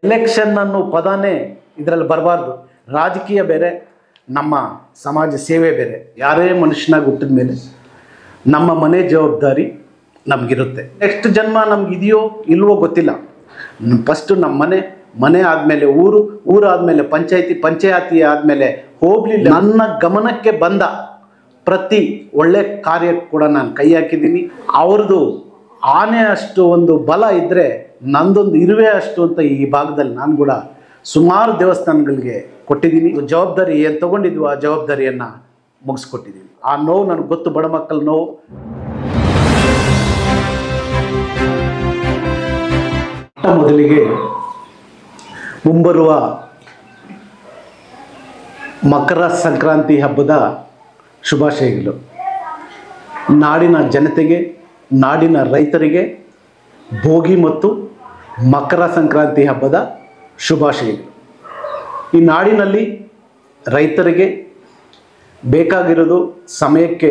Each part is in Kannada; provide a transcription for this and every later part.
ಎಲೆಕ್ಷನ್ ಅನ್ನೋ ಪದನೇ ಇದರಲ್ಲಿ ಬರಬಾರ್ದು. ರಾಜಕೀಯ ಬೇರೆ, ನಮ್ಮ ಸಮಾಜ ಸೇವೆ ಬೇರೆ. ಯಾರೇ ಮನುಷ್ಯನಾಗಿ ಹುಟ್ಟಿದ ಮೇಲೆ ನಮ್ಮ ಮನೆ ಜವಾಬ್ದಾರಿ ನಮಗಿರುತ್ತೆ. ನೆಕ್ಸ್ಟ್ ಜನ್ಮ ನಮಗಿದೆಯೋ ಇಲ್ವೋ ಗೊತ್ತಿಲ್ಲ. ಫಸ್ಟು ನಮ್ಮ ಮನೆ ಆದಮೇಲೆ ಊರು ಆದಮೇಲೆ ಪಂಚಾಯತಿ ಆದಮೇಲೆ ಹೋಬಳಿ. ನನ್ನ ಗಮನಕ್ಕೆ ಬಂದ ಪ್ರತಿ ಒಳ್ಳೆ ಕಾರ್ಯಕ್ಕೆ ಕೂಡ ನಾನು ಕೈ ಹಾಕಿದ್ದೀನಿ. ಅವ್ರದ್ದು ಆನೆ ಅಷ್ಟು ಒಂದು ಬಲ ಇದ್ದರೆ ನಂದೊಂದು ಇರುವೆ ಅಷ್ಟು ಅಂತ ಈ ಭಾಗದಲ್ಲಿ ನಾನು ಕೂಡ ಸುಮಾರು ದೇವಸ್ಥಾನಗಳಿಗೆ ಕೊಟ್ಟಿದ್ದೀನಿ. ಜವಾಬ್ದಾರಿ ಏನು ತೊಗೊಂಡಿದ್ವು ಆ ಜವಾಬ್ದಾರಿಯನ್ನು ಮುಗಿಸ್ಕೊಟ್ಟಿದ್ದೀನಿ. ಆ ನೋವು ನನಗೆ ಗೊತ್ತು, ಬಡ ಮಕ್ಕಳ ನೋವು. ಮೊದಲಿಗೆ ಮುಂಬರುವ ಮಕರ ಸಂಕ್ರಾಂತಿ ಹಬ್ಬದ ಶುಭಾಶಯಗಳು. ನಾಡಿನ ಜನತೆಗೆ, ನಾಡಿನ ರೈತರಿಗೆ ಭೋಗಿ ಮತ್ತು ಮಕರ ಸಂಕ್ರಾಂತಿ ಹಬ್ಬದ ಶುಭಾಶಯಗಳು. ಈ ನಾಡಿನಲ್ಲಿ ರೈತರಿಗೆ ಬೇಕಾಗಿರೋದು ಸಮಯಕ್ಕೆ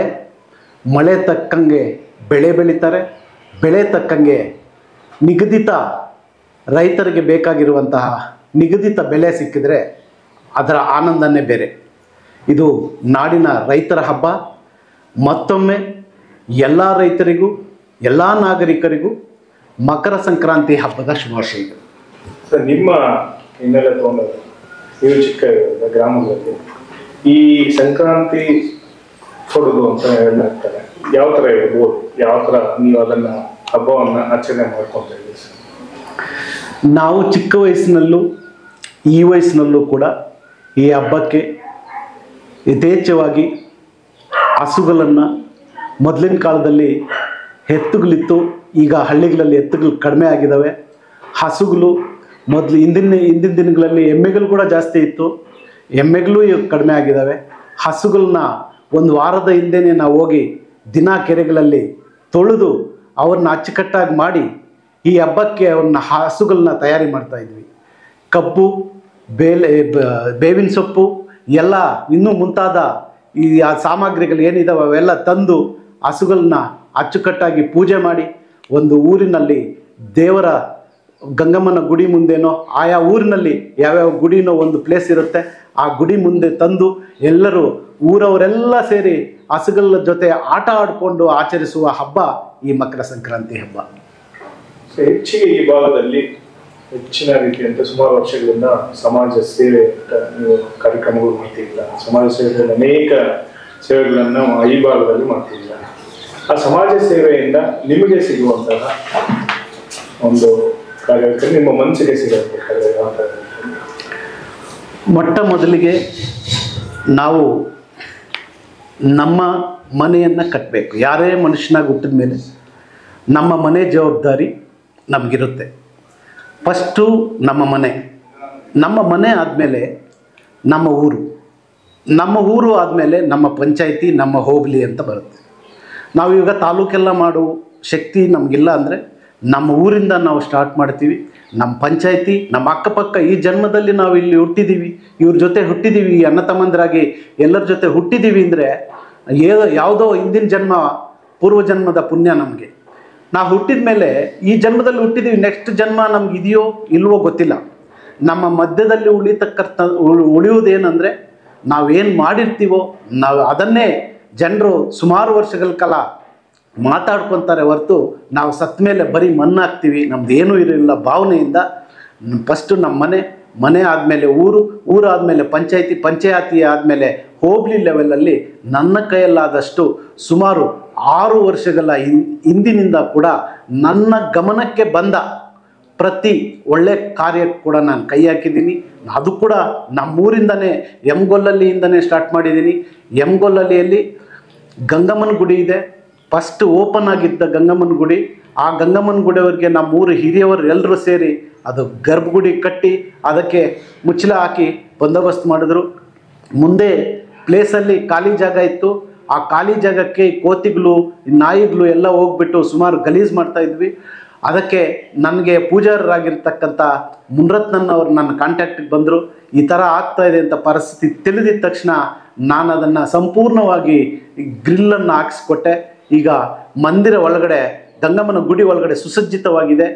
ಮಳೆ ತಕ್ಕಂಗೆ ಬೆಳೆ ಬೆಳೀತಾರೆ. ಬೆಳೆ ತಕ್ಕಂಗೆ ನಿಗದಿತ ರೈತರಿಗೆ ಬೇಕಾಗಿರುವಂತಹ ನಿಗದಿತ ಬೆಲೆ ಸಿಕ್ಕಿದರೆ ಅದರ ಆನಂದನೇ ಬೇರೆ. ಇದು ನಾಡಿನ ರೈತರ ಹಬ್ಬ. ಮತ್ತೊಮ್ಮೆ ಎಲ್ಲ ರೈತರಿಗೂ, ಎಲ್ಲ ನಾಗರಿಕರಿಗೂ ಮಕರ ಸಂಕ್ರಾಂತಿ ಹಬ್ಬದ ಶುಭಾಶಯಗಳು. ಸರ್, ನಿಮ್ಮ ಹಿನ್ನೆಲೆ ತಗೊಂಡಾಗ ನೀವು ಚಿಕ್ಕ ಗ್ರಾಮದಲ್ಲಿ ಈ ಸಂಕ್ರಾಂತಿ ಕೊಡೋದು ಅಂತ ಹೇಳ್ತಾರೆ, ಯಾವ ಥರ ಇರ್ಬೋದು? ಯಾವ ಥರ ನೀವು ಅದನ್ನು ಹಬ್ಬವನ್ನು ಆಚರಣೆ ಮಾಡ್ಕೊತಾ ಇದ್ದೀವಿ ಸರ್? ನಾವು ಚಿಕ್ಕ ವಯಸ್ಸಿನಲ್ಲೂ ಈ ವಯಸ್ಸಿನಲ್ಲೂ ಕೂಡ ಈ ಹಬ್ಬಕ್ಕೆ ಯಥೇಚ್ಛವಾಗಿ ಹಸುಗಳನ್ನು, ಮೊದಲಿನ ಕಾಲದಲ್ಲಿ ಎತ್ತುಗಳಿತ್ತು, ಈಗ ಹಳ್ಳಿಗಳಲ್ಲಿ ಎತ್ತುಗಳು ಕಡಿಮೆ ಆಗಿದ್ದಾವೆ. ಹಸುಗಳು ಮೊದಲು ಹಿಂದಿನ ದಿನಗಳಲ್ಲಿ ಎಮ್ಮೆಗಳು ಕೂಡ ಜಾಸ್ತಿ ಇತ್ತು, ಎಮ್ಮೆಗಳು ಕಡಿಮೆ ಆಗಿದ್ದಾವೆ. ಹಸುಗಳನ್ನ ಒಂದು ವಾರದ ಹಿಂದೆಯೇ ನಾವು ಹೋಗಿ ದಿನ ಕೆರೆಗಳಲ್ಲಿ ತೊಳೆದು ಅವ್ರನ್ನ ಅಚ್ಚುಕಟ್ಟಾಗಿ ಮಾಡಿ ಈ ಹಬ್ಬಕ್ಕೆ ಅವ್ರನ್ನ ಹಸುಗಳನ್ನ ತಯಾರಿ ಮಾಡ್ತಾಯಿದ್ವಿ. ಕಬ್ಬು, ಬೇವಿನ ಸೊಪ್ಪು ಎಲ್ಲ ಇನ್ನೂ ಮುಂತಾದ ಈ ಸಾಮಗ್ರಿಗಳು ಏನಿದಾವೆ ಅವೆಲ್ಲ ತಂದು ಹಸುಗಳನ್ನ ಅಚ್ಚುಕಟ್ಟಾಗಿ ಪೂಜೆ ಮಾಡಿ ಒಂದು ಊರಿನಲ್ಲಿ ದೇವರ ಗಂಗಮ್ಮನ ಗುಡಿ ಮುಂದೆನೋ ಆಯಾ ಊರಿನಲ್ಲಿ ಯಾವ್ಯಾವ ಗುಡಿನೋ ಒಂದು ಪ್ಲೇಸ್ ಇರುತ್ತೆ, ಆ ಗುಡಿ ಮುಂದೆ ತಂದು ಎಲ್ಲರೂ ಊರವರೆಲ್ಲ ಸೇರಿ ಹಸುಗಳ ಜೊತೆ ಆಟ ಆಡಿಕೊಂಡು ಆಚರಿಸುವ ಹಬ್ಬ ಈ ಮಕರ ಸಂಕ್ರಾಂತಿ ಹಬ್ಬ. ಹೆಚ್ಚಿಗೆ ಈ ಭಾಗದಲ್ಲಿ ಹೆಚ್ಚಿನ ರೀತಿಯಂತೆ ಸುಮಾರು ವರ್ಷಗಳಿಂದ ಸಮಾಜ ಸೇವೆ ಅಂತ ನೀವು ಕಾರ್ಯಕ್ರಮಗಳು ಮಾಡ್ತಿಲ್ಲ. ಸಮಾಜ ಸೇವೆಯಲ್ಲಿ ಅನೇಕ ಸೇವೆಗಳನ್ನು ಈ ಭಾಗದಲ್ಲಿ ಮಾಡ್ತಿಲ್ಲ. ಆ ಸಮಾಜ ಸೇವೆಯಿಂದ ನಿಮಗೆ ಸಿಗುವಂತಹ ಒಂದು ಕಾರ್ಯಕ್ಕೆ ನಿಮ್ಮ ಮನಸ್ಸಿಗೆ ಸಿಗಬೇಕಾದ್ರೆ ಯಾವ ಥರ? ಮೊಟ್ಟ ಮೊದಲಿಗೆ ನಾವು ನಮ್ಮ ಮನೆಯನ್ನು ಕಟ್ಟಬೇಕು. ಯಾರೇ ಮನುಷ್ಯನಾಗಿ ಹುಟ್ಟಿದ ಮೇಲೆ ನಮ್ಮ ಮನೆ ಜವಾಬ್ದಾರಿ ನಮಗಿರುತ್ತೆ. ಫಸ್ಟು ನಮ್ಮ ಮನೆ ಆದಮೇಲೆ ನಮ್ಮ ಊರು ಆದಮೇಲೆ ನಮ್ಮ ಪಂಚಾಯಿತಿ, ನಮ್ಮ ಹೋಬಳಿ ಅಂತ ಬರುತ್ತೆ. ನಾವೀಗ ತಾಲೂಕೆಲ್ಲ ಮಾಡೋ ಶಕ್ತಿ ನಮಗಿಲ್ಲ ಅಂದರೆ ನಮ್ಮ ಊರಿಂದ ನಾವು ಸ್ಟಾರ್ಟ್ ಮಾಡ್ತೀವಿ. ನಮ್ಮ ಪಂಚಾಯಿತಿ, ನಮ್ಮ ಅಕ್ಕಪಕ್ಕ ಈ ಜನ್ಮದಲ್ಲಿ ನಾವು ಇಲ್ಲಿ ಹುಟ್ಟಿದ್ದೀವಿ, ಇವ್ರ ಜೊತೆ ಹುಟ್ಟಿದ್ದೀವಿ, ಈ ಅಣ್ಣ ತಮ್ಮಂದಿರಾಗಿ ಎಲ್ಲರ ಜೊತೆ ಹುಟ್ಟಿದ್ದೀವಿ ಅಂದರೆ ಯಾವುದೋ ಹಿಂದಿನ ಜನ್ಮ, ಪೂರ್ವಜನ್ಮದ ಪುಣ್ಯ ನಮಗೆ. ನಾವು ಹುಟ್ಟಿದ ಮೇಲೆ ಈ ಜನ್ಮದಲ್ಲಿ ಹುಟ್ಟಿದ್ದೀವಿ, ನೆಕ್ಸ್ಟ್ ಜನ್ಮ ನಮಗಿದೆಯೋ ಇಲ್ವೋ ಗೊತ್ತಿಲ್ಲ. ನಮ್ಮ ಮಧ್ಯದಲ್ಲಿ ಉಳಿಯುವುದೇನೆಂದರೆ ನಾವೇನು ಮಾಡಿರ್ತೀವೋ ನಾವು ಅದನ್ನೇ ಜನರು ಸುಮಾರು ವರ್ಷಗಳ ಕಾಲ ಮಾತಾಡ್ಕೊತಾರೆ ಹೊರತು ನಾವು ಸತ್ತ ಮೇಲೆ ಬರೀ ಮಣ್ಣಾಗ್ತೀವಿ, ನಮ್ದು ಏನೂ ಇರಲಿಲ್ಲ ಭಾವನೆಯಿಂದ. ಫಸ್ಟು ನಮ್ಮ ಮನೆ ಆದಮೇಲೆ ಊರು ಆದಮೇಲೆ ಪಂಚಾಯತಿ ಆದಮೇಲೆ ಹೋಬಳಿ ಲೆವೆಲಲ್ಲಿ ನನ್ನ ಕೈಯಲ್ಲಾದಷ್ಟು ಸುಮಾರು 6 ವರ್ಷಗಳ ಹಿಂದಿನಿಂದ ಕೂಡ ನನ್ನ ಗಮನಕ್ಕೆ ಬಂದ ಪ್ರತಿ ಒಳ್ಳೆ ಕಾರ್ಯಕ್ಕೆ ಕೂಡ ನಾನು ಕೈ ಹಾಕಿದ್ದೀನಿ. ಅದು ಕೂಡ ನಮ್ಮೂರಿಂದನೇ ಎಮ್ಗೊಲ್ಲಲ್ಲಿಂದನೇ ಸ್ಟಾರ್ಟ್ ಮಾಡಿದ್ದೀನಿ. ಎಮ್ಗೊಲ್ಲಲ್ಲಿಯಲ್ಲಿ ಗಂಗಮ್ಮನ ಗುಡಿ ಇದೆ. ಫಸ್ಟ್ ಓಪನ್ ಆಗಿದ್ದ ಗಂಗಮ್ಮನ ಗುಡಿ, ಆ ಗಂಗಮ್ಮನ ಗುಡಿಯವರಿಗೆ ನಮ್ಮೂರು ಹಿರಿಯವರು ಎಲ್ಲರೂ ಸೇರಿ ಅದು ಗರ್ಭಗುಡಿ ಕಟ್ಟಿ ಅದಕ್ಕೆ ಮುಚ್ಚಳ ಹಾಕಿ ಬಂದೋಬಸ್ತ್ ಮಾಡಿದ್ರು. ಮುಂದೆ ಪ್ಲೇಸಲ್ಲಿ ಖಾಲಿ ಜಾಗ ಇತ್ತು, ಆ ಖಾಲಿ ಜಾಗಕ್ಕೆ ಕೋತಿಗಳು, ನಾಯಿಗಳು ಎಲ್ಲ ಹೋಗ್ಬಿಟ್ಟು ಸುಮಾರು ಗಲೀಜು ಮಾಡ್ತಾಯಿದ್ವಿ. ಅದಕ್ಕೆ ನನಗೆ ಪೂಜಾರರಾಗಿರ್ತಕ್ಕಂಥ ಮುನ್ರತ್ನನ್ ಅವರು ನನ್ನ ಕಾಂಟ್ಯಾಕ್ಟಿಗೆ ಬಂದರು. ಈ ಥರ ಆಗ್ತಾಯಿದೆ ಅಂತ ಪರಿಸ್ಥಿತಿ ತಿಳಿದಿದ ತಕ್ಷಣ ನಾನು ಅದನ್ನು ಸಂಪೂರ್ಣವಾಗಿ ಗ್ರಿಲ್ಲನ್ನು ಹಾಕಿಸ್ಕೊಟ್ಟೆ. ಈಗ ಮಂದಿರ ಒಳಗಡೆ, ಗಂಗಮ್ಮನ ಗುಡಿ ಒಳಗಡೆ ಸುಸಜ್ಜಿತವಾಗಿದೆ.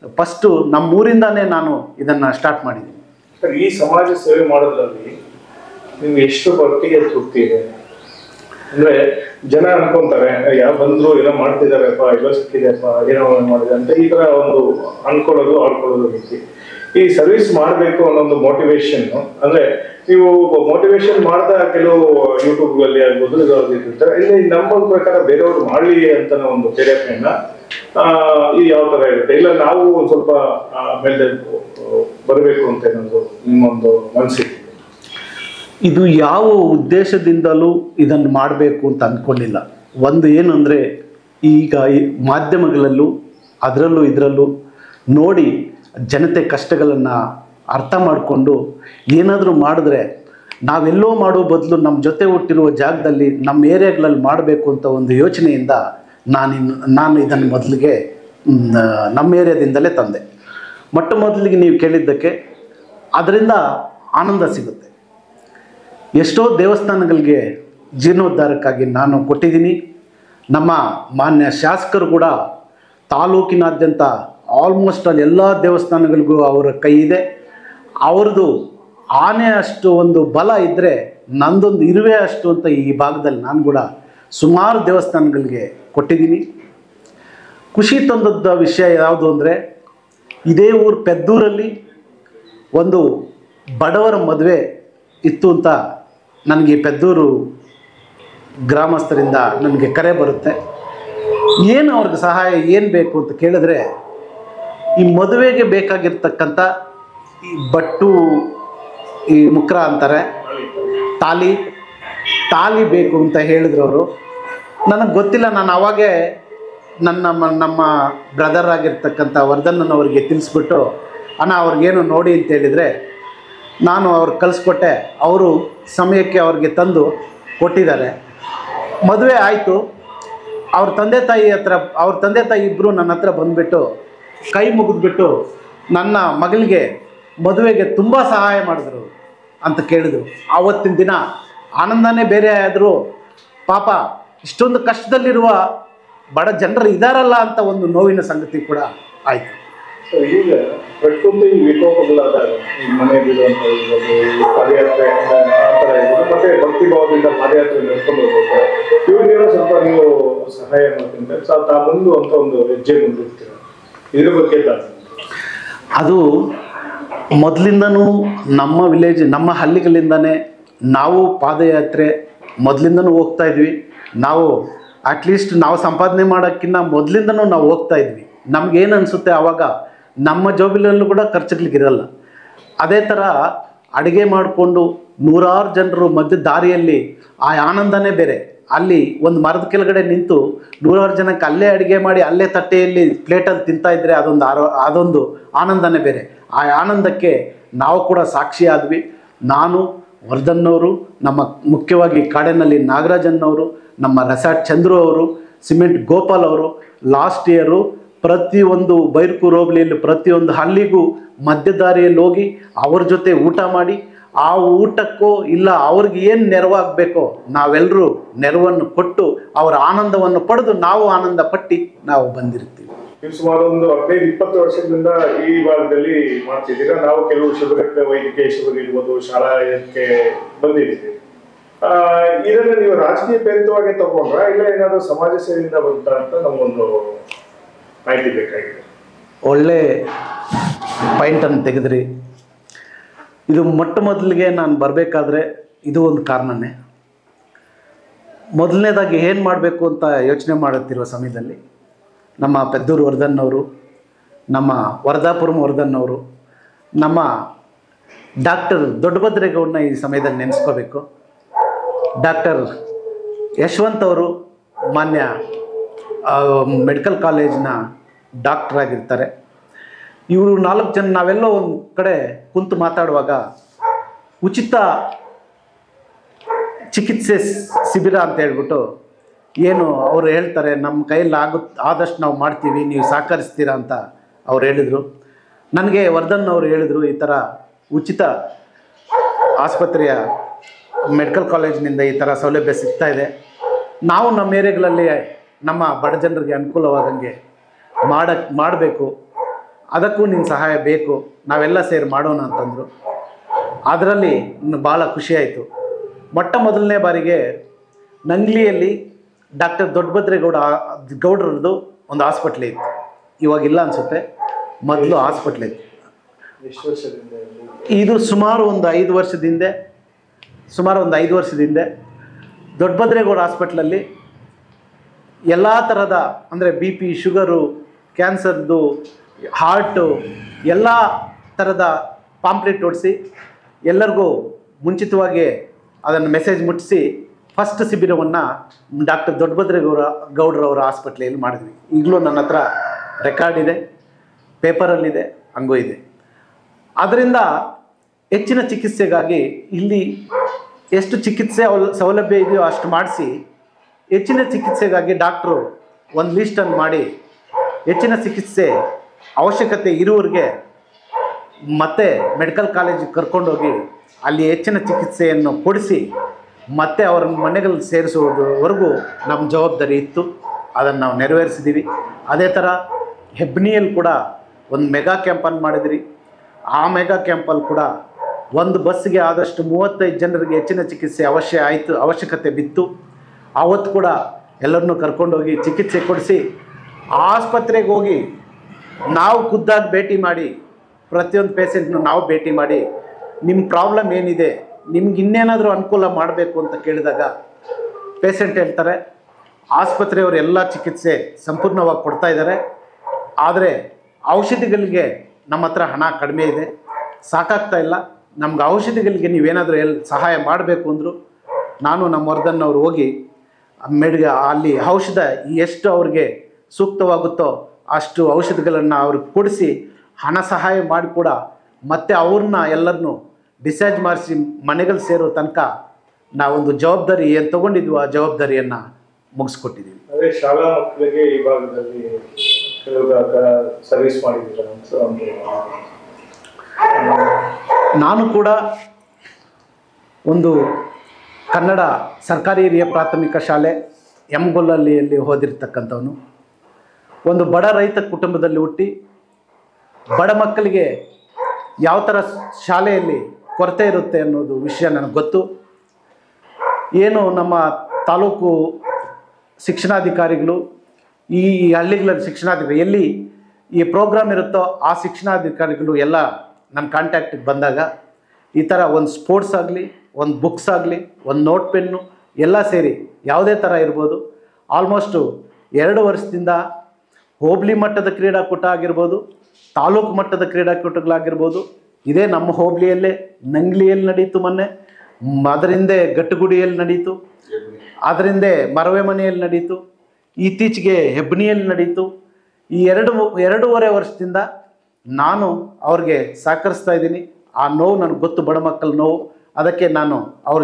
ಫಸ್ಟು ನಮ್ಮೂರಿಂದಾನೇ ನಾನು ಇದನ್ನು ಸ್ಟಾರ್ಟ್ ಮಾಡಿದ್ದೀನಿ. ಸರ್, ಈ ಸಮಾಜ ಸೇವೆ ಮಾಡೋದ್ರಲ್ಲಿ ನೀವು ಎಷ್ಟು ಮಟ್ಟಿಗೆ ತೃಪ್ತಿ ಇದೆ? ಅಂದ್ರೆ ಜನ ಅನ್ಕೊಂತಾರೆ, ಯಾವ ಬಂದ್ರು ಏನೋ ಮಾಡ್ತಿದಾರೆಪ್ಪ, ಎಲ್ಲೋ ಸಿಕ್ಕಿದೆಪ್ಪ, ಏನೋ ಮಾಡಿದೆ ಅಂತ ಈ ತರ ಒಂದು ಅನ್ಕೊಳ್ಳೋದು ಆಡ್ಕೊಳ್ಳೋದು ರೀತಿ. ಈ ಸರ್ವಿಸ್ ಮಾಡಬೇಕು ಅನ್ನೋ ಒಂದು ಮೋಟಿವೇಶನ್, ಅಂದ್ರೆ ನೀವು ಮೋಟಿವೇಶನ್ ಮಾಡ್ದ ಕೆಲವು ಯೂಟ್ಯೂಬ್ ಅಲ್ಲಿ ಆಗ್ಬೋದು ಇರ್ತಾರೆ, ಇಲ್ಲಿ ನಮ್ಮ ಪ್ರಕಾರ ಬೇರೆಯವರು ಮಾಡ್ಲಿ ಅಂತ ಒಂದು ಪ್ರೇರೇಪಣೆಯನ್ನ ಈ ಯಾವ ತರ ಇರುತ್ತೆ? ಇಲ್ಲ ನಾವು ಒಂದ್ ಸ್ವಲ್ಪ ಮೇಲೆ ಬರಬೇಕು ಅಂತ ಏನಾದ್ರು ನಿಮ್ಮೊಂದು ಮನಸ್ಸಿಗೆ? ಇದು ಯಾವ ಉದ್ದೇಶದಿಂದಲೂ ಇದನ್ನು ಮಾಡಬೇಕು ಅಂತ ಅಂದ್ಕೊಂಡಿಲ್ಲ. ಒಂದು ಏನು ಅಂದರೆ, ಈಗ ಈ ಮಾಧ್ಯಮಗಳಲ್ಲೂ ಅದರಲ್ಲೂ ಇದರಲ್ಲೂ ನೋಡಿ ಜನತೆ ಕಷ್ಟಗಳನ್ನು ಅರ್ಥ ಮಾಡಿಕೊಂಡು ಏನಾದರೂ ಮಾಡಿದ್ರೆ ನಾವೆಲ್ಲೋ ಮಾಡೋ ಬದಲು ನಮ್ಮ ಜೊತೆ ಹುಟ್ಟಿರುವ ಜಾಗದಲ್ಲಿ ನಮ್ಮ ಏರಿಯಾಗಳಲ್ಲಿ ಮಾಡಬೇಕು ಅಂತ ಒಂದು ಯೋಚನೆಯಿಂದ ನಾನು ಇದನ್ನು ಮೊದಲಿಗೆ ನಮ್ಮ ಏರಿಯಾದಿಂದಲೇ ತಂದೆ. ಮೊಟ್ಟ ಮೊದಲಿಗೆ ನೀವು ಕೇಳಿದ್ದಕ್ಕೆ ಅದರಿಂದ ಆನಂದ ಸಿಗುತ್ತೆ. ಎಷ್ಟೋ ದೇವಸ್ಥಾನಗಳಿಗೆ ಜೀರ್ಣೋದ್ಧಾರಕ್ಕಾಗಿ ನಾನು ಕೊಟ್ಟಿದ್ದೀನಿ. ನಮ್ಮ ಮಾನ್ಯ ಶಾಸಕರು ಕೂಡ ತಾಲೂಕಿನಾದ್ಯಂತ ಆಲ್ಮೋಸ್ಟ್ ಅಲ್ಲಿ ಎಲ್ಲ ದೇವಸ್ಥಾನಗಳಿಗೂ ಅವರ ಕೈ ಇದೆ. ಅವ್ರದ್ದು ಆನೆ ಅಷ್ಟು ಒಂದು ಬಲ ಇದ್ದರೆ ನಂದೊಂದು ಇರುವೆ ಅಷ್ಟು ಅಂತ ಈ ಭಾಗದಲ್ಲಿ ನಾನು ಕೂಡ ಸುಮಾರು ದೇವಸ್ಥಾನಗಳಿಗೆ ಕೊಟ್ಟಿದ್ದೀನಿ. ಖುಷಿ ತಂದದ್ದ ವಿಷಯ ಯಾವುದು ಅಂದರೆ, ಇದೇ ಊರು ಪೆದ್ದೂರಲ್ಲಿ ಒಂದು ಬಡವರ ಮದುವೆ ಇತ್ತು ಅಂತ ನನಗೆ ಪೆದ್ದೂರು ಗ್ರಾಮಸ್ಥರಿಂದ ನನಗೆ ಕರೆ ಬರುತ್ತೆ. ಏನು ಅವ್ರಿಗೆ ಸಹಾಯ ಏನು ಬೇಕು ಅಂತ ಕೇಳಿದ್ರೆ, ಈ ಮದುವೆಗೆ ಬೇಕಾಗಿರ್ತಕ್ಕಂಥ ಈ ಬಟ್ಟು, ಈ ಮುಕ್ರ ಅಂತಾರೆ, ತಾಲಿ ಬೇಕು ಅಂತ ಹೇಳಿದ್ರು ಅವರು. ನನಗೆ ಗೊತ್ತಿಲ್ಲ. ನಾನು ಅವಾಗೇ ನಮ್ಮ ಬ್ರದರ್ ಆಗಿರ್ತಕ್ಕಂಥ ವರ್ಧನ್ನನವರಿಗೆ ತಿಳಿಸ್ಬಿಟ್ಟು, ಅಣ್ಣ ಅವ್ರಿಗೇನು ನೋಡಿ ಅಂತ ಹೇಳಿದರೆ ನಾನು ಅವ್ರಿಗೆ ಕಳಿಸ್ಕೊಟ್ಟೆ. ಅವರು ಸಮಯಕ್ಕೆ ಅವ್ರಿಗೆ ತಂದು ಕೊಟ್ಟಿದ್ದಾರೆ. ಮದುವೆ ಆಯಿತು. ಅವ್ರ ತಂದೆ ತಾಯಿ ಇಬ್ಬರು ನನ್ನ ಹತ್ರ ಬಂದುಬಿಟ್ಟು ಕೈ ಮುಗಿದ್ಬಿಟ್ಟು ನನ್ನ ಮಗಳಿಗೆ ಮದುವೆಗೆ ತುಂಬ ಸಹಾಯ ಮಾಡಿದ್ರು ಅಂತ ಕೇಳಿದ್ರು. ಆವತ್ತಿನ ದಿನ ಆನಂದನೇ ಬೇರೆ ಆದರೂ, ಪಾಪ ಇಷ್ಟೊಂದು ಕಷ್ಟದಲ್ಲಿರುವ ಬಡ ಜನರು ಇದ್ದಾರಲ್ಲ ಅಂತ ಒಂದು ನೋವಿನ ಸಂಗತಿ ಕೂಡ ಆಯಿತು. ಸೊ ಈಗ ಪ್ರಕೃತಿ ವಿಕೋಪಗಳಾದಾಗ ಮನೆ ಬೀಳುವಂತ ಪಾದಯಾತ್ರೆ ಆ ಥರ ಇರ್ಬೋದು, ಮತ್ತೆ ಭಕ್ತಿ ಭಾವದಿಂದ ಪಾದಯಾತ್ರೆ ನಡ್ಕೊಂಡು ಹೋಗ್ಬೋದು, ಇವ್ರಿಗೆಲ್ಲ ಸ್ವಲ್ಪ ನೀವು ಸಹಾಯ ಮಾಡ್ತೀನಿ ತಾ ಮುಂದೆ ಅಂತ ಒಂದು ಹೆಜ್ಜೆ ಮುಂದಿರ್ತೀರ. ಇದ್ರ ಬಗ್ಗೆ ಅದು ಮೊದಲಿಂದನೂ ನಮ್ಮ ವಿಲೇಜ್, ನಮ್ಮ ಹಳ್ಳಿಗಳಿಂದನೇ ನಾವು ಪಾದಯಾತ್ರೆ ಮೊದಲಿಂದನೂ ಹೋಗ್ತಾ ಇದ್ವಿ. ನಾವು ಅಟ್ಲೀಸ್ಟ್ ನಾವು ಸಂಪಾದನೆ ಮಾಡೋಕ್ಕಿಂತ ಮೊದಲಿಂದನೂ ನಾವು ಹೋಗ್ತಾ ಇದ್ವಿ. ನಮಗೇನು ಅನಿಸುತ್ತೆ ಆವಾಗ ನಮ್ಮ ಜೋಬಿಲಲ್ಲೂ ಕೂಡ ಖರ್ಚುಗಳಿಗಿರಲ್ಲ. ಅದೇ ಥರ ಅಡುಗೆ ಮಾಡಿಕೊಂಡು ನೂರಾರು ಜನರು ಮಧ್ಯ ದಾರಿಯಲ್ಲಿ ಆ ಆನಂದನೇ ಬೇರೆ. ಅಲ್ಲಿ ಒಂದು ಮರದ ಕೆಳಗಡೆ ನಿಂತು ನೂರಾರು ಜನಕ್ಕೆ ಅಲ್ಲೇ ಅಡುಗೆ ಮಾಡಿ ಅಲ್ಲೇ ತಟ್ಟೆಯಲ್ಲಿ ಪ್ಲೇಟಲ್ಲಿ ತಿಂತಾಯಿದ್ರೆ ಅದೊಂದು ಆನಂದನೇ ಬೇರೆ. ಆ ಆನಂದಕ್ಕೆ ನಾವು ಕೂಡ ಸಾಕ್ಷಿ ಆದ್ವಿ. ನಾನು, ವರ್ಧನ್ನವರು, ನಮ್ಮ ಮುಖ್ಯವಾಗಿ ಕಾಡೇನಹಳ್ಳಿ ನಾಗರಾಜನ್ನವರು, ನಮ್ಮ ರೆಸಾರ್ಟ್ ಚಂದ್ರು ಅವರು, ಸಿಮೆಂಟ್ ಗೋಪಾಲ್ ಅವರು ಲಾಸ್ಟ್ ಇಯರು ಪ್ರತಿಯೊಂದು ಬೈರ್ಕೂರು ಹೋಬಳಿಯಲ್ಲಿ ಪ್ರತಿಯೊಂದು ಹಳ್ಳಿಗೂ ಮಧ್ಯದಾರಿಯಲ್ಲಿ ಹೋಗಿ ಅವ್ರ ಜೊತೆ ಊಟ ಮಾಡಿ, ಆ ಊಟಕ್ಕೋ ಇಲ್ಲ ಅವ್ರಿಗೆ ಏನು ನೆರವಾಗಬೇಕೋ ನಾವೆಲ್ಲರೂ ನೆರವನ್ನು ಕೊಟ್ಟು ಅವರ ಆನಂದವನ್ನು ಪಡೆದು ನಾವು ಆನಂದ ಪಟ್ಟು ನಾವು ಬಂದಿರ್ತೀವಿ. ನೀವು ಸುಮಾರು ಒಂದು 15-20 ವರ್ಷದಿಂದ ಈ ಭಾಗದಲ್ಲಿ ಮಾಡ್ತಿದ್ದೀರಾ. ನಾವು ಕೆಲವು ಶಿಬಿರಕ್ಕೆ, ವೈದ್ಯಕೀಯ ಶಿಬಿರ ಇರ್ಬೋದು, ಶಾಲಾಕ್ಕೆ ಬಂದಿದ್ದೀವಿ. ಇದನ್ನ ನೀವು ರಾಜಕೀಯ ಪ್ರೇರಿತವಾಗಿ ತಗೊಂಡ್ರ ಇಲ್ಲ ಏನಾದರೂ ಸಮಾಜ ಸೇವೆಯಿಂದ ಬಂತ ಅಂತ ನಮಗೊಂದು ಮಾಹಿತಿ ಬೇಕಾಗಿದೆ. ಒಳ್ಳೆ ಪಾಯಿಂಟನ್ನು ತೆಗೆದ್ರಿ. ಇದು ಮೊಟ್ಟ ಮೊದಲಿಗೆ ನಾನು ಬರಬೇಕಾದ್ರೆ ಇದು ಒಂದು ಕಾರಣನೇ. ಮೊದಲನೇದಾಗಿ ಏನು ಮಾಡಬೇಕು ಅಂತ ಯೋಚನೆ ಮಾಡುತ್ತಿರುವ ಸಮಯದಲ್ಲಿ ನಮ್ಮ ಪೆದ್ದೂರು ವರ್ಧನ್ನವರು, ನಮ್ಮ ವರದಾಪುರಂ ವರ್ಧನ್ನವರು, ನಮ್ಮ ಡಾಕ್ಟರ್ ದೊಡ್ಡಭದ್ರೇಗೌಡನ ಈ ಸಮಯದಲ್ಲಿ ನೆನೆಸ್ಕೋಬೇಕು. ಡಾಕ್ಟರ್ ಯಶವಂತ್ ಅವರು ಮಾನ್ಯ ಮೆಡಿಕಲ್ ಕಾಲೇಜಿನ ಡಾಕ್ಟರ್ ಆಗಿರ್ತಾರೆ. ಇವರು 4 ಜನ ನಾವೆಲ್ಲೋ ಒಂದು ಕಡೆ ಕುಂತು ಮಾತಾಡುವಾಗ ಉಚಿತ ಚಿಕಿತ್ಸೆ ಶಿಬಿರ ಅಂತ ಹೇಳ್ಬಿಟ್ಟು ಏನು ಅವರು ಹೇಳ್ತಾರೆ, ನಮ್ಮ ಕೈಯಲ್ಲಿ ಆದಷ್ಟು ನಾವು ಮಾಡ್ತೀವಿ, ನೀವು ಸಹಕರಿಸ್ತೀರಾ ಅಂತ ಅವ್ರು ಹೇಳಿದರು. ನನಗೆ ವರ್ಧನ್ ಅವರು ಹೇಳಿದರು, ಈ ಥರ ಉಚಿತ ಆಸ್ಪತ್ರೆಯ ಮೆಡಿಕಲ್ ಕಾಲೇಜಿನಿಂದ ಈ ಥರ ಸೌಲಭ್ಯ ಸಿಗ್ತಾ ಇದೆ, ನಾವು ನಮ್ಮ ಏರಿಯಾಗಳಲ್ಲಿ ನಮ್ಮ ಬಡ ಜನರಿಗೆ ಅನುಕೂಲವಾದಂಗೆ ಮಾಡಬೇಕು ಅದಕ್ಕೂ ನಿನ್ನ ಸಹಾಯ ಬೇಕು, ನಾವೆಲ್ಲ ಸೇರಿ ಮಾಡೋಣ ಅಂತಂದರು. ಅದರಲ್ಲಿ ಭಾಳ ಖುಷಿಯಾಯಿತು. ಮೊಟ್ಟ ಮೊದಲನೇ ಬಾರಿಗೆ ನಂಗ್ಲಿಯಲ್ಲಿ ಡಾಕ್ಟರ್ ದೊಡ್ಡಭದ್ರೇಗೌಡ ಗೌಡ್ರದ್ದು ಒಂದು ಹಾಸ್ಪಿಟ್ಲ್ ಇತ್ತು. ಇವಾಗಿಲ್ಲ ಅನಿಸುತ್ತೆ, ಮೊದಲು ಹಾಸ್ಪಿಟ್ಲ್ ಇತ್ತು. ಎಷ್ಟು ವರ್ಷದಿಂದ? ಇದು ಸುಮಾರು ಒಂದು 5 ವರ್ಷದಿಂದ ದೊಡ್ಡಭದ್ರೇಗೌಡ ಹಾಸ್ಪಿಟ್ಲಲ್ಲಿ ಎಲ್ಲ ಥರದ ಅಂದರೆ BP, ಶುಗರು, ಕ್ಯಾನ್ಸರ್ದು, ಹಾರ್ಟು ಎಲ್ಲ ಥರದ ಪಾಂಪ್ಲೆಟ್ ಹೊಡಿಸಿ ಎಲ್ಲರಿಗೂ ಮುಂಚಿತವಾಗಿ ಅದನ್ನು ಮೆಸೇಜ್ ಮುಟ್ಟಿಸಿ ಫಸ್ಟ್ ಶಿಬಿರವನ್ನು ಡಾಕ್ಟರ್ ಗೌಡ್ರವರ ಹಾಸ್ಪಿಟ್ಲಲ್ಲಿ ಮಾಡಿದ್ವಿ. ಈಗಲೂ ನನ್ನ ಹತ್ರ ರೆಕಾರ್ಡ್ ಇದೆ, ಪೇಪರಲ್ಲಿದೆ, ಹಂಗೂ ಇದೆ. ಅದರಿಂದ ಹೆಚ್ಚಿನ ಚಿಕಿತ್ಸೆಗಾಗಿ ಇಲ್ಲಿ ಎಷ್ಟು ಚಿಕಿತ್ಸೆ ಸೌಲಭ್ಯ ಇದೆಯೋ ಅಷ್ಟು ಮಾಡಿಸಿ ಹೆಚ್ಚಿನ ಚಿಕಿತ್ಸೆಗಾಗಿ ಡಾಕ್ಟ್ರು ಒಂದು ಲೀಸ್ಟನ್ನು ಮಾಡಿ ಹೆಚ್ಚಿನ ಚಿಕಿತ್ಸೆ ಅವಶ್ಯಕತೆ ಇರುವವರಿಗೆ ಮತ್ತೆ ಮೆಡಿಕಲ್ ಕಾಲೇಜಿಗೆ ಕರ್ಕೊಂಡೋಗಿ ಅಲ್ಲಿ ಹೆಚ್ಚಿನ ಚಿಕಿತ್ಸೆಯನ್ನು ಕೊಡಿಸಿ ಮತ್ತೆ ಅವರ ಮನೆಗಳಲ್ಲಿ ಸೇರಿಸುವುದವರೆಗೂ ನಮ್ಮ ಜವಾಬ್ದಾರಿ ಇತ್ತು. ಅದನ್ನು ನಾವು ನೆರವೇರಿಸಿದ್ದೀವಿ. ಅದೇ ಥರ ಹೆಬ್ನಿಯಲ್ಲಿ ಕೂಡ ಒಂದು ಮೆಗಾ ಕ್ಯಾಂಪನ್ನು ಮಾಡಿದ್ರಿ. ಆ ಮೆಗಾ ಕ್ಯಾಂಪಲ್ಲಿ ಕೂಡ ಒಂದು ಬಸ್ಸಿಗೆ ಆದಷ್ಟು 35 ಜನರಿಗೆ ಹೆಚ್ಚಿನ ಚಿಕಿತ್ಸೆ ಅವಶ್ಯಕತೆ ಬಿತ್ತು. ಆವತ್ತು ಕೂಡ ಎಲ್ಲರನ್ನೂ ಕರ್ಕೊಂಡೋಗಿ ಚಿಕಿತ್ಸೆ ಕೊಡಿಸಿ ಆಸ್ಪತ್ರೆಗೆ ಹೋಗಿ ನಾವು ಖುದ್ದಾಗಿ ಭೇಟಿ ಮಾಡಿ ಪ್ರತಿಯೊಂದು ಪೇಷೆಂಟ್ನು ನಾವು ಭೇಟಿ ಮಾಡಿ ನಿಮ್ಮ ಪ್ರಾಬ್ಲಮ್ ಏನಿದೆ, ನಿಮ್ಗೆ ಇನ್ನೇನಾದರೂ ಅನುಕೂಲ ಮಾಡಬೇಕು ಅಂತ ಕೇಳಿದಾಗ ಪೇಷೆಂಟ್ ಹೇಳ್ತಾರೆ ಆಸ್ಪತ್ರೆಯವರು ಎಲ್ಲ ಚಿಕಿತ್ಸೆ ಸಂಪೂರ್ಣವಾಗಿ ಕೊಡ್ತಾ ಇದ್ದಾರೆ, ಆದರೆ ಔಷಧಿಗಳಿಗೆ ನಮ್ಮ ಹತ್ರ ಹಣ ಕಡಿಮೆ ಇದೆ, ಸಾಕಾಗ್ತಾ ಇಲ್ಲ, ನಮ್ಗೆ ಔಷಧಿಗಳಿಗೆ ನೀವೇನಾದರೂ ಸಹಾಯ ಮಾಡಬೇಕು ಅಂದರು. ನಾನು ನಮ್ಮ ವರ್ಧನ್ನವ್ರು ಹೋಗಿ ಅಲ್ಲಿ ಔಷಧ ಎಷ್ಟು ಅವ್ರಿಗೆ ಸೂಕ್ತವಾಗುತ್ತೋ ಅಷ್ಟು ಔಷಧಿಗಳನ್ನು ಅವ್ರಿಗೆ ಕೊಡಿಸಿ ಹಣ ಸಹಾಯ ಮಾಡಿ ಕೂಡ ಮತ್ತೆ ಅವ್ರನ್ನ ಎಲ್ಲರನ್ನೂ ಡಿಸ್ಚಾರ್ಜ್ ಮಾಡಿಸಿ ಮನೆಗಳು ಸೇರೋ ತನಕ ನಾವೊಂದು ಜವಾಬ್ದಾರಿ ಏನು ತೊಗೊಂಡಿದ್ವಿ ಆ ಜವಾಬ್ದಾರಿಯನ್ನು ಮುಗಿಸ್ಕೊಟ್ಟಿದ್ದೀವಿ. ಅದೇ ಶಾಲಾ ಮಕ್ಕಳಿಗೆ ಈ ಭಾಗದಲ್ಲಿ ಸರ್ವಿಸ್ ಮಾಡಿದ್ದೀರಾ ಅಂತ ನಾನು ಕೂಡ ಒಂದು ಕನ್ನಡ ಸರ್ಕಾರಿ ಹಿರಿಯ ಪ್ರಾಥಮಿಕ ಶಾಲೆ ಎಮ್ಗೊಲ್ಲಹಳ್ಳಿಯಲ್ಲಿ ಓದಿರ್ತಕ್ಕಂಥವನು. ಒಂದು ಬಡ ರೈತ ಕುಟುಂಬದಲ್ಲಿ ಹುಟ್ಟಿ ಬಡ ಮಕ್ಕಳಿಗೆ ಯಾವ ಥರ ಶಾಲೆಯಲ್ಲಿ ಕೊರತೆ ಇರುತ್ತೆ ಅನ್ನೋದು ವಿಷಯ ನನಗೆ ಗೊತ್ತು. ಏನು ನಮ್ಮ ತಾಲೂಕು ಶಿಕ್ಷಣಾಧಿಕಾರಿಗಳು ಈ ಹಳ್ಳಿಗಳಲ್ಲಿ ಶಿಕ್ಷಣಾಧಿಕಾರಿ ಎಲ್ಲಿ ಈ ಪ್ರೋಗ್ರಾಮ್ ಇರುತ್ತೋ ಆ ಶಿಕ್ಷಣಾಧಿಕಾರಿಗಳು ಎಲ್ಲ ನನ್ನ ಕಾಂಟ್ಯಾಕ್ಟಿಗೆ ಬಂದಾಗ ಈ ಥರ ಒಂದು ಸ್ಪೋರ್ಟ್ಸ್ ಆಗಲಿ, ಒಂದು ಬುಕ್ಸ್ ಆಗಲಿ, ಒಂದು ನೋಟ್ ಪೆನ್ನು ಎಲ್ಲ ಸೇರಿ ಯಾವುದೇ ಥರ ಇರ್ಬೋದು. ಆಲ್ಮೋಸ್ಟು 2 ವರ್ಷದಿಂದ ಹೋಬಳಿ ಮಟ್ಟದ ಕ್ರೀಡಾಕೂಟ ಆಗಿರ್ಬೋದು, ತಾಲೂಕು ಮಟ್ಟದ ಕ್ರೀಡಾಕೂಟಗಳಾಗಿರ್ಬೋದು, ಇದೇ ನಮ್ಮ ಹೋಬಳಿಯಲ್ಲೇ ನಂಗ್ಲಿಯಲ್ಲಿ ನಡೀತು, ಮೊನ್ನೆ ಅದರಿಂದೆ ಗಟ್ಟುಗುಡಿಯಲ್ಲಿ ನಡೀತು, ಅದರಿಂದೆ ಮರವೆ ಮನೆಯಲ್ಲಿ ನಡೀತು, ಇತ್ತೀಚೆಗೆ ಹೆಬ್ನಿಯಲ್ಲಿ ನಡೀತು. ಈ 2.5 ವರ್ಷದಿಂದ ನಾನು ಅವ್ರಿಗೆ ಸಹಕರಿಸ್ತಾ ಇದ್ದೀನಿ. ಆ ನೋವು ನನಗೆ ಗೊತ್ತು, ಬಡ ಮಕ್ಕಳ ನೋವು. ಅದಕ್ಕೆ ನಾನು ಅವ್ರ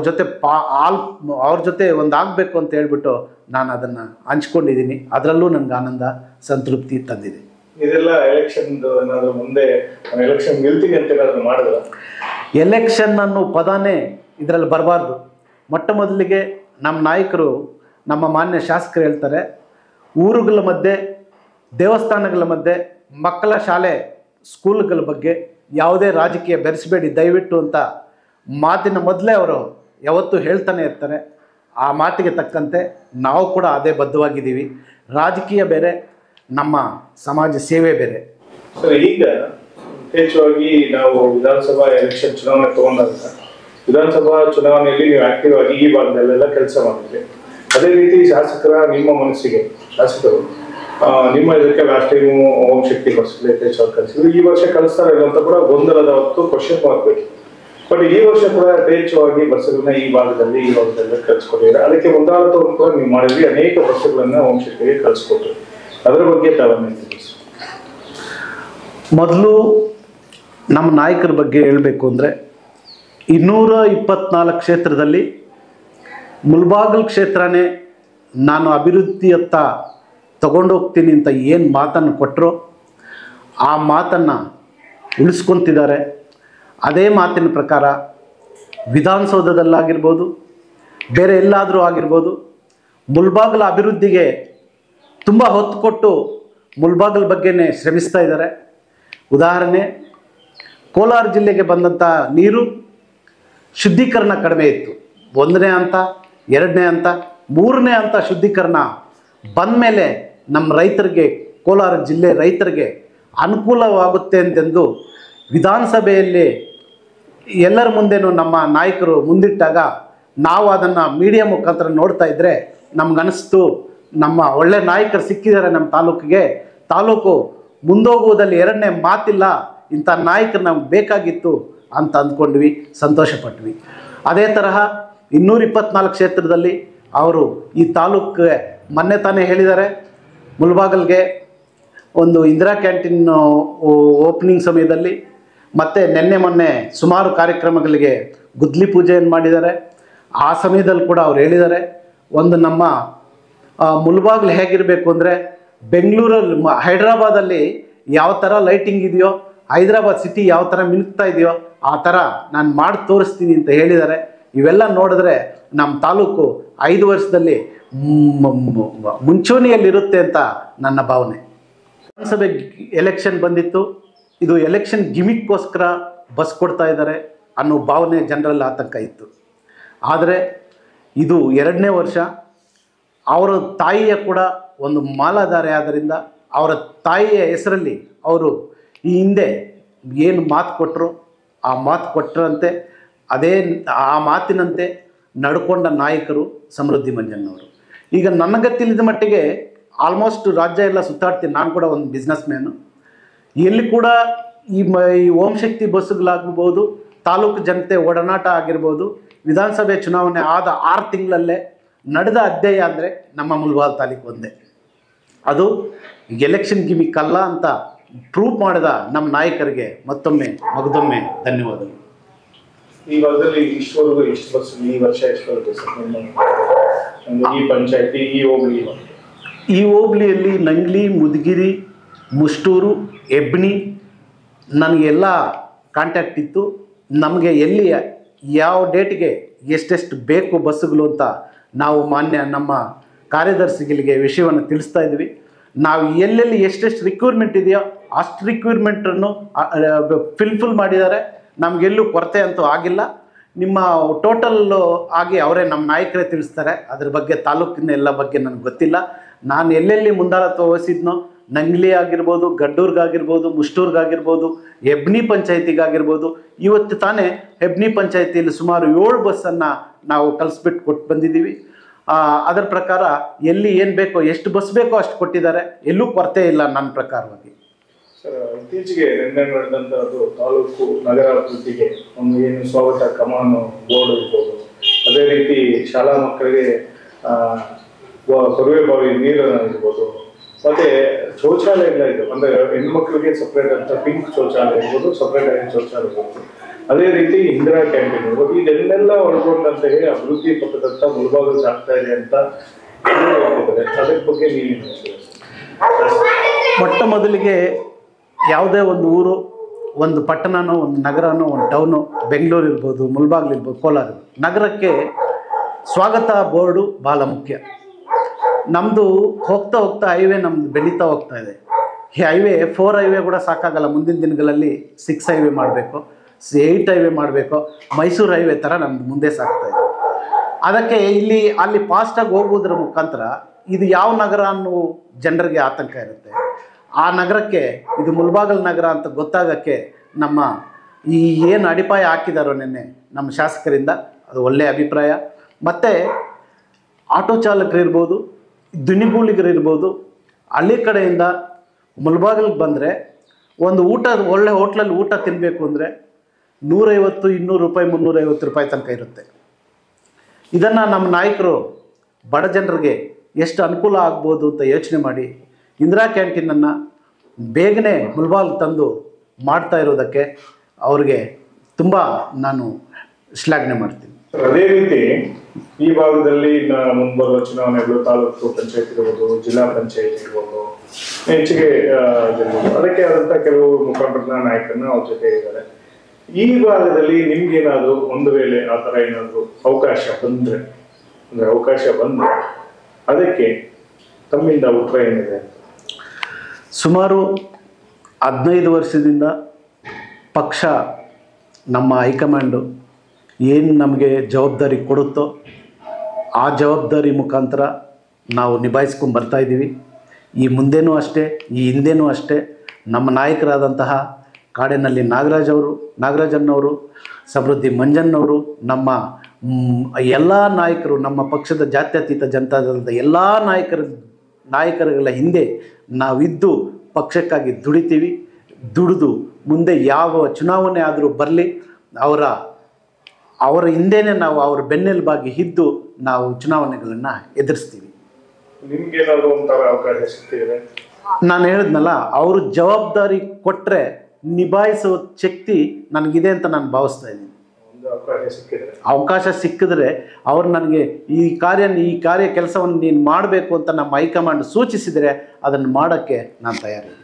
ಜೊತೆ ಒಂದು ಆಗಬೇಕು ಅಂತ ಹೇಳ್ಬಿಟ್ಟು ನಾನು ಅದನ್ನು ಹಂಚ್ಕೊಂಡಿದ್ದೀನಿ. ಅದರಲ್ಲೂ ನನಗೆ ಆನಂದ, ಸಂತೃಪ್ತಿ ತಂದಿದೆ. ಇದೆಲ್ಲ ಎಲೆಕ್ಷನ್ ಮುಂದೆ ಎಲೆಕ್ಷನ್ ಗೆಲ್ತೀನಿ ಅಂತ ಏನಾದರೂ ಮಾಡಿದ್ರೆ? ಎಲೆಕ್ಷನ್ ಅನ್ನೋ ಪದನೇ ಇದರಲ್ಲಿ ಬರಬಾರ್ದು. ಮೊಟ್ಟ ಮೊದಲಿಗೆ ನಮ್ಮ ನಾಯಕರು, ನಮ್ಮ ಮಾನ್ಯ ಶಾಸಕರು ಹೇಳ್ತಾರೆ, ಊರುಗಳ ಮಧ್ಯೆ, ದೇವಸ್ಥಾನಗಳ ಮಧ್ಯೆ, ಮಕ್ಕಳ ಶಾಲೆ ಸ್ಕೂಲ್ಗಳ ಬಗ್ಗೆ ಯಾವುದೇ ರಾಜಕೀಯ ಬೆರೆಸಬೇಡಿ ದಯವಿಟ್ಟು ಅಂತ ಮಾತಿನ ಮೊದಲೇ ಅವರು ಯಾವತ್ತೂ ಹೇಳ್ತಾನೆ ಇರ್ತಾರೆ. ಆ ಮಾತಿಗೆ ತಕ್ಕಂತೆ ನಾವು ಕೂಡ ಅದೇ ಬದ್ಧವಾಗಿದ್ದೀವಿ. ರಾಜಕೀಯ ಬೇರೆ, ನಮ್ಮ ಸಮಾಜ ಸೇವೆ ಬೇರೆ. ಸರ್, ಈಗ ಯಥೇಚ್ಛವಾಗಿ ನಾವು ವಿಧಾನಸಭಾ ಎಲೆಕ್ಷನ್ ಚುನಾವಣೆ ತಗೊಂಡಾಗ ವಿಧಾನಸಭಾ ಚುನಾವಣೆಯಲ್ಲಿ ನೀವು ಆಕ್ಟಿವ್ ಆಗಿ ಈ ಭಾಗದಲ್ಲೆಲ್ಲ ಕೆಲಸ ಮಾಡಿದ್ರಿ. ಅದೇ ರೀತಿ ನಿಮ್ಮ ಮನಸ್ಸಿಗೆ ಶಾಸಕರು ನಿಮ್ಮ ಇದಕ್ಕೆ ಲಾಸ್ಟ್ ಟೈಮು ಓಂ ಶಕ್ತಿ ಬಸ್ಗಳು ಯಥೇಚ್ಛವಾಗಿ ಕಲಿಸಿದ್ರು. ಈ ವರ್ಷ ಕಲಿಸ್ತಾರೆ ಅಂತ ಕೂಡ ಗೊಂದಲದ ಹೊತ್ತು ಕ್ವಶನ್ ಮಾಡಬೇಕು. ಬಟ್ ಈ ವರ್ಷ ಕೂಡ ಯಥೇಚ್ಛವಾಗಿ ಬಸ್ಗಳನ್ನ ಈ ಭಾಗದಲ್ಲಿ ಕಲಿಸ್ಕೊಟ್ಟಿದ್ದಾರೆ. ಅದಕ್ಕೆ ಮುಂದಾಳತ್ವವನ್ನು ಕೂಡ ನೀವು ಮಾಡಿದ್ರಿ. ಅನೇಕ ಬಸ್ಗಳನ್ನ ಓಂ ಶಕ್ತಿಗೆ ಕಲಿಸ್ಕೊಟ್ರಿ. ಅದರ ಬಗ್ಗೆ ತಾವನ್ನೇ ತಿಳಿಸಿ. ಮೊದಲು ನಮ್ಮ ನಾಯಕರ ಬಗ್ಗೆ ಹೇಳಬೇಕು ಅಂದರೆ 224 ಕ್ಷೇತ್ರದಲ್ಲಿ ಮುಲ್ಬಾಗಲ್ ಕ್ಷೇತ್ರನೇ ನಾನು ಅಭಿವೃದ್ಧಿಯತ್ತ ತಗೊಂಡೋಗ್ತೀನಿ ಅಂತ ಏನು ಮಾತನ್ನು ಕೊಟ್ಟರೋ ಆ ಮಾತನ್ನು ಉಳಿಸ್ಕೊತಿದ್ದಾರೆ. ಅದೇ ಮಾತಿನ ಪ್ರಕಾರ ವಿಧಾನಸೌಧದಲ್ಲಾಗಿರ್ಬೋದು, ಬೇರೆ ಎಲ್ಲಾದರೂ ಆಗಿರ್ಬೋದು, ಮುಲ್ಬಾಗಲ ಅಭಿವೃದ್ಧಿಗೆ ತುಂಬ ಹೊತ್ತು ಕೊಟ್ಟು ಮುಲ್ಬಾಗಲ್ ಬಗ್ಗೆನೇ ಶ್ರಮಿಸ್ತಾ ಇದ್ದಾರೆ. ಉದಾಹರಣೆ, ಕೋಲಾರ ಜಿಲ್ಲೆಗೆ ಬಂದಂಥ ನೀರು ಶುದ್ಧೀಕರಣ ಕಡಿಮೆ ಇತ್ತು. 1ನೇ ಹಂತ, 2ನೇ ಹಂತ, 3ನೇ ಹಂತ ಶುದ್ಧೀಕರಣ ಬಂದ ಮೇಲೆ ನಮ್ಮ ರೈತರಿಗೆ, ಕೋಲಾರ ಜಿಲ್ಲೆ ರೈತರಿಗೆ ಅನುಕೂಲವಾಗುತ್ತೆ ಎಂದೆಂದು ವಿಧಾನಸಭೆಯಲ್ಲಿ ಎಲ್ಲರ ಮುಂದೆನೂ ನಮ್ಮ ನಾಯಕರು ಮುಂದಿಟ್ಟಾಗ ನಾವು ಅದನ್ನು ಮೀಡಿಯಾ ಮುಖಾಂತರ ನೋಡ್ತಾ ಇದ್ದರೆ ನಮಗನಿಸ್ತು, ನಮ್ಮ ಒಳ್ಳೆ ನಾಯಕರು ಸಿಕ್ಕಿದ್ದಾರೆ ನಮ್ಮ ತಾಲೂಕಿಗೆ, ತಾಲೂಕು ಮುಂದೋಗುವುದಲ್ಲಿ 2ನೇ ಮಾತಿಲ್ಲ, ಇಂಥ ನಾಯಕರು ನಮ್ಗೆ ಬೇಕಾಗಿತ್ತು ಅಂತ ಅಂದ್ಕೊಂಡ್ವಿ, ಸಂತೋಷಪಟ್ವಿ. ಅದೇ ತರಹ 224 ಕ್ಷೇತ್ರದಲ್ಲಿ ಅವರು ಈ ತಾಲೂಕಿಗೆ ಮೊನ್ನೆ ತಾನೇ ಹೇಳಿದ್ದಾರೆ, ಮುಳಬಾಗಿಲಿಗೆ ಒಂದು ಇಂದಿರಾ ಕ್ಯಾಂಟೀನ್ ಓಪನಿಂಗ್ ಸಮಯದಲ್ಲಿ ಮತ್ತು ಮೊನ್ನೆ ಸುಮಾರು ಕಾರ್ಯಕ್ರಮಗಳಿಗೆ ಗುದ್ಲಿ ಪೂಜೆಯನ್ನು ಮಾಡಿದ್ದಾರೆ. ಆ ಸಮಯದಲ್ಲಿ ಕೂಡ ಅವ್ರು ಹೇಳಿದ್ದಾರೆ, ಒಂದು ನಮ್ಮ ಮುಳಬಾಗಿಲು ಹೇಗಿರಬೇಕು ಅಂದರೆ ಬೆಂಗಳೂರಲ್ಲಿ, ಹೈದ್ರಾಬಾದಲ್ಲಿ ಯಾವ ಥರ ಲೈಟಿಂಗ್ ಇದೆಯೋ, ಹೈದ್ರಾಬಾದ್ ಸಿಟಿ ಯಾವ ಥರ ಮಿನುಗ್ತಾ ಇದೆಯೋ ಆ ಥರ ನಾನು ಮಾಡಿ ತೋರಿಸ್ತೀನಿ ಅಂತ ಹೇಳಿದ್ದಾರೆ. ಇವೆಲ್ಲ ನೋಡಿದ್ರೆ ನಮ್ಮ ತಾಲೂಕು 5 ವರ್ಷದಲ್ಲಿ ಮುಂಚೂಣಿಯಲ್ಲಿರುತ್ತೆ ಅಂತ ನನ್ನ ಭಾವನೆ. ವಿಧಾನಸಭೆ ಎಲೆಕ್ಷನ್ ಬಂದಿತ್ತು, ಇದು ಎಲೆಕ್ಷನ್ ಗಿಮಿಕ್ಗೋಸ್ಕರ ಬಸ್ ಕೊಡ್ತಾ ಇದ್ದಾರೆ ಅನ್ನೋ ಭಾವನೆ ಜನರಲ್ಲಿ ಆತಂಕ ಇತ್ತು. ಆದರೆ ಇದು 2ನೇ ವರ್ಷ. ಅವರ ತಾಯಿಯ ಕೂಡ ಒಂದು ಮಾಲಾಧಾರೆ ಆದ್ದರಿಂದ ಅವರ ತಾಯಿಯ ಹೆಸರಲ್ಲಿ ಅವರು ಈ ಹಿಂದೆ ಏನು ಮಾತು ಕೊಟ್ಟರು ಆ ಮಾತು ಕೊಟ್ಟರಂತೆ ಆ ಮಾತಿನಂತೆ ನಡ್ಕೊಂಡ ನಾಯಕರು ಸಮೃದ್ಧಿ ಮಂಜಣ್ಣವರು. ಈಗ ನನಗೆ ತಿಳಿದ ಮಟ್ಟಿಗೆ ಆಲ್ಮೋಸ್ಟ್ ರಾಜ್ಯ ಎಲ್ಲ ಸುತ್ತಾಡ್ತೀನಿ, ನಾನು ಕೂಡ ಒಂದು ಬಿಸ್ನೆಸ್ ಮ್ಯಾನು. ಎಲ್ಲಿ ಕೂಡ ಈ ಓಂಶಕ್ತಿ ಬಸ್ಸುಗಳಾಗಿರ್ಬೋದು, ತಾಲೂಕು ಜನತೆ ಒಡನಾಟ ಆಗಿರ್ಬೋದು, ವಿಧಾನಸಭೆ ಚುನಾವಣೆ ಆದ 6 ತಿಂಗಳಲ್ಲೇ ನಡೆದ ಅಧ್ಯಾಯ ಅಂದರೆ ನಮ್ಮ ಮುಳಬಾಗಿಲು ತಾಲೂಕು ಒಂದೇ. ಅದು ಎಲೆಕ್ಷನ್ ಗಿಮಿಕ್ ಅಲ್ಲ ಅಂತ ಪ್ರೂವ್ ಮಾಡಿದ ನಮ್ಮ ನಾಯಕರಿಗೆ ಮತ್ತೊಮ್ಮೆ ಮಗದೊಮ್ಮೆ ಧನ್ಯವಾದಗಳು. ಈ ಭಾಗದಲ್ಲಿ ಇಷ್ಟವರೆಗೂ ಎಷ್ಟು ಬಸ್ ಈ ವರ್ಷ ಎಷ್ಟು ಬರುತ್ತೆ ಸರ್? ಈ ಪಂಚಾಯತಿ, ಈ ಹೋಬಳಿಯಲ್ಲಿ ನಂಗ್ಲಿ, ಮುದಗಿರಿ, ಮುಷ್ಟೂರು, ಹೆಬ್ಣಿ ನನಗೆಲ್ಲ ಕಾಂಟ್ಯಾಕ್ಟ್ ಇತ್ತು. ನಮಗೆ ಎಲ್ಲಿ ಯಾವ ಡೇಟಿಗೆ ಎಷ್ಟೆಷ್ಟು ಬೇಕು ಬಸ್ಸುಗಳು ಅಂತ ನಾವು ಮಾನ್ಯ ನಮ್ಮ ಕಾರ್ಯದರ್ಶಿಗಳಿಗೆ ವಿಷಯವನ್ನು ತಿಳಿಸ್ತಾ ಇದ್ವಿ. ನಾವು ಎಲ್ಲೆಲ್ಲಿ ಎಷ್ಟೆಷ್ಟು ರಿಕ್ವೈರ್ಮೆಂಟ್ ಇದೆಯೋ ಅಷ್ಟು ರಿಕ್ವೈರ್ಮೆಂಟನ್ನು ಫುಲ್ ಮಾಡಿದ್ದಾರೆ. ನಮಗೆಲ್ಲೂ ಕೊರತೆ ಅಂತೂ ಆಗಿಲ್ಲ. ನಿಮ್ಮ ಟೋಟಲ್ಲು ಆಗಿ ಅವರೇ ನಮ್ಮ ನಾಯಕರೇ ತಿಳಿಸ್ತಾರೆ. ಅದ್ರ ಬಗ್ಗೆ ತಾಲೂಕಿನ ಎಲ್ಲ ಬಗ್ಗೆ ನನಗೆ ಗೊತ್ತಿಲ್ಲ. ನಾನು ಎಲ್ಲೆಲ್ಲಿ ಮುಂದಾಳತ್ವ ವಹಿಸಿದ್ನೋ, ನಂಗ್ಲಿ ಆಗಿರ್ಬೋದು, ಗಡ್ಡೂರ್ಗಾಗಿರ್ಬೋದು, ಮುಷ್ಟೂರ್ಗಾಗಿರ್ಬೋದು, ಹೆಬ್ನಿ ಪಂಚಾಯತಿಗಾಗಿರ್ಬೋದು, ಇವತ್ತು ತಾನೇ ಹೆಬ್ನಿ ಪಂಚಾಯತಿಯಲ್ಲಿ ಸುಮಾರು 7 ಬಸ್ಸನ್ನು ನಾವು ಕಲಿಸ್ಬಿಟ್ಟು ಕೊಟ್ಟು ಬಂದಿದ್ದೀವಿ. ಅದರ ಪ್ರಕಾರ ಎಲ್ಲಿ ಏನು ಬೇಕೋ, ಎಷ್ಟು ಬಸ್ ಬೇಕೋ ಅಷ್ಟು ಕೊಟ್ಟಿದ್ದಾರೆ. ಎಲ್ಲೂ ಕೊರತೆ ಇಲ್ಲ ನನ್ನ ಪ್ರಕಾರವಾಗಿ. ಸರ್, ಇತ್ತೀಚೆಗೆ ನಡೆದಂಥದ್ದು ತಾಲೂಕು ನಗರ ಅಭಿವೃದ್ಧಿಗೆ ಒಂದು ಏನು ಸ್ವಾಗತ ಕಮಾನು ಬೋರ್ಡ್ ಇರ್ಬೋದು, ಅದೇ ರೀತಿ ಶಾಲಾ ಮಕ್ಕಳಿಗೆ ಕೊರವೆ ಬಾವಿ ನೀರು ಇರ್ಬೋದು, ಮತ್ತೆ ಶೌಚಾಲಯಗಳ ಇದು ಅಂದ್ರೆ ಹೆಣ್ಮಕ್ಳಿಗೆ ಸಪ್ರೇಟ್ ಅಂತ ಪಿಂಕ್ ಶೌಚಾಲಯ ಇರ್ಬೋದು, ಸಪ್ರೇಟ್ ಆಗಿ ಶೌಚಾಲಯ ಇರ್ಬೋದು, ಅದೇ ರೀತಿ ಇಂದಿರಾ ಕ್ಯಾಂಟೀನ್ ಇರ್ಬೋದು, ಇದನ್ನೆಲ್ಲ ಒಳಗೊಂಡಂತೆ ಅಭಿವೃದ್ಧಿ ಪಥದತ್ತ ಮುಳಬಾಗಿಲು ಸಾಗ್ತಾ ಇದೆ ಅಂತ ಹೇಳ್ತಿದ್ದಾರೆ. ಅದ್ರ ಬಗ್ಗೆ ನೀವೇನು ಹೇಳ್ತೀರಾ? ಮೊಟ್ಟ ಮೊದಲಿಗೆ ಯಾವುದೇ ಒಂದು ಊರು, ಒಂದು ಪಟ್ಟಣನೋ, ಒಂದು ನಗರನೋ, ಒಂದು ಟೌನು, ಬೆಂಗಳೂರು ಇರ್ಬೋದು, ಮುಳಬಾಗಿಲು ಇರ್ಬೋದು, ಕೋಲಾರ ಇರ್ಬೋದು, ನಗರಕ್ಕೆ ಸ್ವಾಗತ ಬೋರ್ಡು ಭಾಳ ಮುಖ್ಯ. ನಮ್ಮದು ಹೋಗ್ತಾ ಹೋಗ್ತಾ ಹೈವೇ ನಮ್ಮದು ಬೆಳೀತಾ ಹೋಗ್ತಾ ಇದೆ. ಈ ಹೈವೇ 4 ಹೈವೇ ಕೂಡ ಸಾಕಾಗಲ್ಲ. ಮುಂದಿನ ದಿನಗಳಲ್ಲಿ 6 ಹೈವೇ ಮಾಡಬೇಕು, 8 ಹೈವೇ ಮಾಡಬೇಕು, ಮೈಸೂರು ಹೈವೇ ಥರ ನಮ್ಮದು ಮುಂದೆ ಸಾಗ್ತಾ ಇದೆ. ಅದಕ್ಕೆ ಅಲ್ಲಿ ಫಾಸ್ಟಾಗಿ ಹೋಗೋದ್ರ ಮುಖಾಂತರ ಇದು ಯಾವ ನಗರ ಅನ್ನೋ ಜನರಿಗೆ ಆತಂಕ ಇರುತ್ತೆ. ಆ ನಗರಕ್ಕೆ ಇದು ಮುಳಬಾಗಿಲು ನಗರ ಅಂತ ಗೊತ್ತಾಗೋಕ್ಕೆ ನಮ್ಮ ಈ ಏನು ಅಡಿಪಾಯ ಹಾಕಿದಾರೋ ನಿನ್ನೆ ನಮ್ಮ ಶಾಸಕರಿಂದ ಅದು ಒಳ್ಳೆಯ ಅಭಿಪ್ರಾಯ. ಮತ್ತು ಆಟೋ ಚಾಲಕರಿರ್ಬೋದು, ದಿನಿಗೂಲಿಗರಿರ್ಬೋದು, ಹಳ್ಳಿ ಕಡೆಯಿಂದ ಮುಳಬಾಗಿಲಿಗೆ ಬಂದರೆ ಒಂದು ಒಳ್ಳೆ ಹೋಟ್ಲಲ್ಲಿ ಊಟ ತಿನ್ನಬೇಕು ಅಂದರೆ 150, 200 ರೂಪಾಯಿ, 350 ರೂಪಾಯಿ ತನಕ ಇರುತ್ತೆ. ಇದನ್ನು ನಮ್ಮ ನಾಯಕರು ಬಡ ಜನರಿಗೆ ಎಷ್ಟು ಅನುಕೂಲ ಆಗ್ಬೋದು ಅಂತ ಯೋಚನೆ ಮಾಡಿ ಇಂದಿರಾ ಕ್ಯಾಂಟೀನನ್ನು ಬೇಗನೆ ಮುಳಬಾಗಿಲು ತಂದು ಮಾಡ್ತಾ ಇರೋದಕ್ಕೆ ಅವ್ರಿಗೆ ತುಂಬ ನಾನು ಶ್ಲಾಘನೆ ಮಾಡ್ತೀನಿ. ಅದೇ ರೀತಿ ಈ ಭಾಗದಲ್ಲಿ ಮುಂಬರುವ ಚುನಾವಣೆಗಳು ತಾಲೂಕು ಪಂಚಾಯತ್ ಇರ್ಬೋದು, ಜಿಲ್ಲಾ ಪಂಚಾಯತ್ ಇರ್ಬೋದು, ಹೆಚ್ಚಿಗೆ ಅದಕ್ಕೆ ಆದಂಥ ಕೆಲವು ಮುಖಂಡರನ್ನ ನಾಯಕರನ್ನ ಅವ್ರ ಜೊತೆ ಇದ್ದಾರೆ. ಈ ಭಾಗದಲ್ಲಿ ನಿಮ್ಗೇನಾದ್ರು ಒಂದು ವೇಳೆ ಆ ಥರ ಏನಾದ್ರು ಅವಕಾಶ ಬಂದ್ರೆ ಅದಕ್ಕೆ ತಮ್ಮಿಂದ ಉತ್ತರ ಏನಿದೆ? ಸುಮಾರು 15 ವರ್ಷದಿಂದ ಪಕ್ಷ ನಮ್ಮ ಹೈಕಮಾಂಡು ಏನು ನಮಗೆ ಜವಾಬ್ದಾರಿ ಕೊಡುತ್ತೋ ಆ ಜವಾಬ್ದಾರಿ ಮುಖಾಂತರ ನಾವು ನಿಭಾಯಿಸ್ಕೊಂಡು ಬರ್ತಾಯಿದ್ದೀವಿ. ಈ ಮುಂದೆನೂ ಅಷ್ಟೇ, ಈ ಹಿಂದೆನೂ ಅಷ್ಟೇ. ನಮ್ಮ ನಾಯಕರಾದಂತಹ ಕಾಡೇನಹಳ್ಳಿ ನಾಗರಾಜನ್ನವರು, ಸಮೃದ್ಧಿ ಮಂಜಣ್ಣವರು, ನಮ್ಮ ಎಲ್ಲ ನಾಯಕರು, ನಮ್ಮ ಪಕ್ಷದ ಜಾತ್ಯತೀತ ಜನತಾದಳದ ಎಲ್ಲ ನಾಯಕರುಗಳ ಹಿಂದೆ ನಾವಿದ್ದು ಪಕ್ಷಕ್ಕಾಗಿ ದುಡಿತೀವಿ. ದುಡಿದು ಮುಂದೆ ಯಾವ ಚುನಾವಣೆ ಆದರೂ ಬರಲಿ, ಅವರ ಹಿಂದೆನೇ ನಾವು ಅವ್ರ ಬೆನ್ನೆಲುಬಾಗಿ ಇದ್ದು ನಾವು ಚುನಾವಣೆಗಳನ್ನು ಎದುರಿಸ್ತೀವಿ. ನಿಮ್ಗೇನಾದರೂ ಒಂಥರ ಅವಕಾಶ ಸಿಗ್ತಿದೆ? ನಾನು ಹೇಳಿದ್ನಲ್ಲ, ಅವರು ಜವಾಬ್ದಾರಿ ಕೊಟ್ಟರೆ ನಿಭಾಯಿಸೋ ಶಕ್ತಿ ನನಗಿದೆ ಅಂತ ನಾನು ಭಾವಿಸ್ತಾ ಇದ್ದೀನಿ. ಅವಕಾಶ ಸಿಕ್ಕಿದ್ರೆ ಅವ್ರು ನನಗೆ ಈ ಕಾರ್ಯ ಕೆಲಸವನ್ನು ನೀನು ಮಾಡಬೇಕು ಅಂತ ನಮ್ಮ ಹೈಕಮಾಂಡ್ ಸೂಚಿಸಿದರೆ ಅದನ್ನು ಮಾಡೋಕ್ಕೆ ನಾನು ತಯಾರಿದ್ದೀನಿ.